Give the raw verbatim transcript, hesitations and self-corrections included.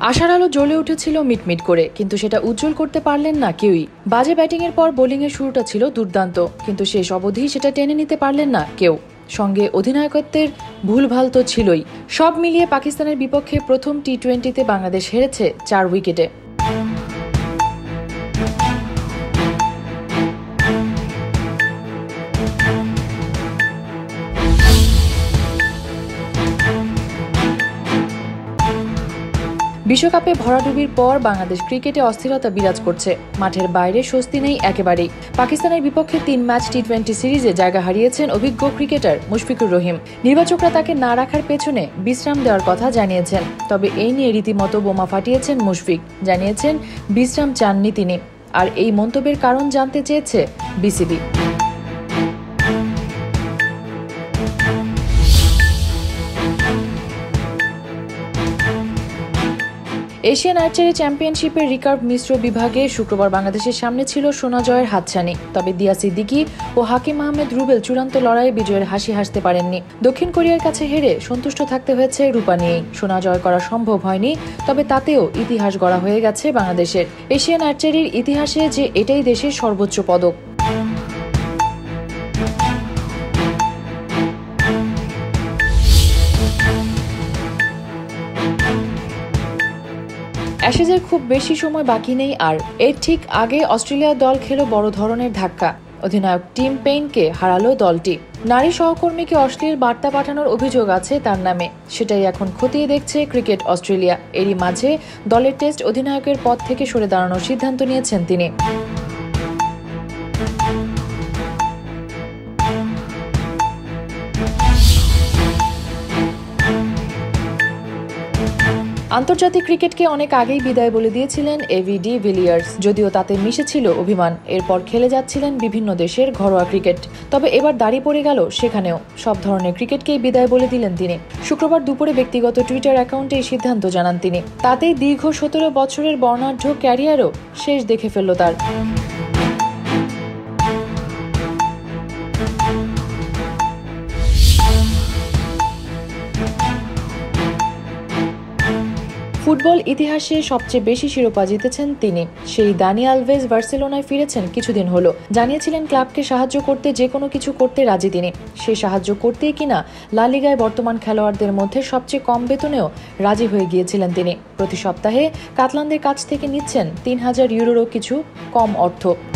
আশার আলো জ্বলে উঠেছিল মিটমিট করে, কিন্তু সেটা উজ্জ্বল করতে পারলেন না কেউই। বাজে ব্যাটিং এর পর বোলিং এর শুরুটা ছিল দুর্দান্ত, কিন্তু শেষ অবধি সেটা টেনে নিতে পারলেন না কেউ। সঙ্গে অধিনায়কত্বের ভুলভাল তো ছিলই। সব মিলিয়ে পাকিস্তানের বিপক্ষে প্রথম টি টোয়েন্টিতে বাংলাদেশ হেরেছে চার উইকেটে। বিশ্বকাপে ভরাডুবির পর বাংলাদেশ ক্রিকেটে অস্থিরতা বিরাজ করছে। মাঠের বাইরে স্বস্তি নেই একেবারেই। পাকিস্তানের বিপক্ষে তিন ম্যাচ টি টোয়েন্টি সিরিজে জায়গা হারিয়েছেন অভিজ্ঞ ক্রিকেটার মুশফিকুর রহিম। নির্বাচকরা তাকে না রাখার পেছনে বিশ্রাম দেওয়ার কথা জানিয়েছেন, তবে এই নিয়ে রীতিমতো বোমা ফাটিয়েছেন মুশফিক। জানিয়েছেন বিশ্রাম চাননি তিনি, আর এই মন্তব্যের কারণ জানতে চেয়েছে বিসিবি। এশিয়ান আর্চারি চ্যাম্পিয়নশিপের রিকার্ভ মিশ্র বিভাগে শুক্রবার বাংলাদেশের সামনে ছিল সোনা জয়ের হাতছানি। তবে দিয়া সিদ্দিকী ও হাকিম আহমেদ রুবেল চূড়ান্ত লড়াইয়ে বিজয়ের হাসি হাসতে পারেননি। দক্ষিণ কোরিয়ার কাছে হেরে সন্তুষ্ট থাকতে হয়েছে রূপা নিয়েই। সোনা জয় করা সম্ভব হয়নি, তবে তাতেও ইতিহাস গড়া হয়ে গেছে বাংলাদেশের। এশিয়ান আর্চারির ইতিহাসে যে এটাই দেশের সর্বোচ্চ পদক। অ্যাশেজের খুব বেশি সময় বাকি নেই আর। এর ঠিক আগে অস্ট্রেলিয়ার দল খেল বড় ধরনের ধাক্কা। অধিনায়ক টিম পেইনকে হারালো দলটি। নারী সহকর্মীকে অশ্লীল বার্তা পাঠানোর অভিযোগ আছে তার নামে। সেটাই এখন খতিয়ে দেখছে ক্রিকেট অস্ট্রেলিয়া। এরই মাঝে দলের টেস্ট অধিনায়কের পদ থেকে সরে দাঁড়ানোর সিদ্ধান্ত নিয়েছেন তিনি। আন্তর্জাতিক ক্রিকেটকে অনেক আগেই বিদায় বলে দিয়েছিলেন এভি ডি ভিলিয়ার্স, যদিও তাতে মিশেছিল অভিমান। এরপর খেলে যাচ্ছিলেন বিভিন্ন দেশের ঘরোয়া ক্রিকেট, তবে এবার দাঁড়িয়ে পড়ে গেল সেখানেও। সব ধরনের ক্রিকেটকেই বিদায় বলে দিলেন তিনি। শুক্রবার দুপুরে ব্যক্তিগত টুইটার অ্যাকাউন্টে এই সিদ্ধান্ত জানান তিনি। তাতেই দীর্ঘ সতেরো বছরের বর্ণাঢ্য ক্যারিয়ারও শেষ দেখে ফেলল তার। ফুটবল ইতিহাসে সবচেয়ে বেশি শিরোপা জিতেছেন তিনি। সেই দানি আলভেজ বার্সেলোনায় ফিরেছেন কিছুদিন হলো। জানিয়েছিলেন ক্লাবকে সাহায্য করতে যে কোনো কিছু করতে রাজি তিনি। সেই সাহায্য করতেই কিনা লা লিগায় বর্তমান খেলোয়াড়দের মধ্যে সবচেয়ে কম বেতনেও রাজি হয়ে গিয়েছিলেন তিনি। প্রতি সপ্তাহে কাতালানদের কাছ থেকে নিচ্ছেন তিন হাজার ইউরোরও কিছু কম অর্থ।